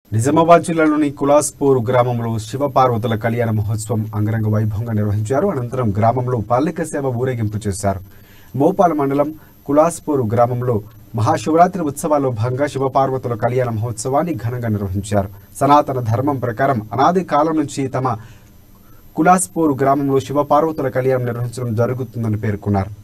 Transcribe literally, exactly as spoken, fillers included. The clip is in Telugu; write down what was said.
నిజామాబాద్ జిల్లాలోని కులాస్పూర్ గ్రామంలో శివపార్వతుల కళ్యాణ మహోత్సవం అంగరంగ వైభవంగా నిర్వహించారు. అనంతరం గ్రామంలో పాలిక సేవ ఊరేగింపు చేశారు. మోపాల మండలం కులాస్పూర్ గ్రామంలో మహాశివరాత్రి ఉత్సవాల్లో భాగంగా శివపార్వతుల కళ్యాణ మహోత్సవాన్ని ఘనంగా నిర్వహించారు. సనాతన ధర్మం ప్రకారం అనాది కాలం నుంచి తమ కులాస్పూర్ గ్రామంలో శివపార్వతుల కళ్యాణం నిర్వహించడం జరుగుతుందని పేర్కొన్నారు.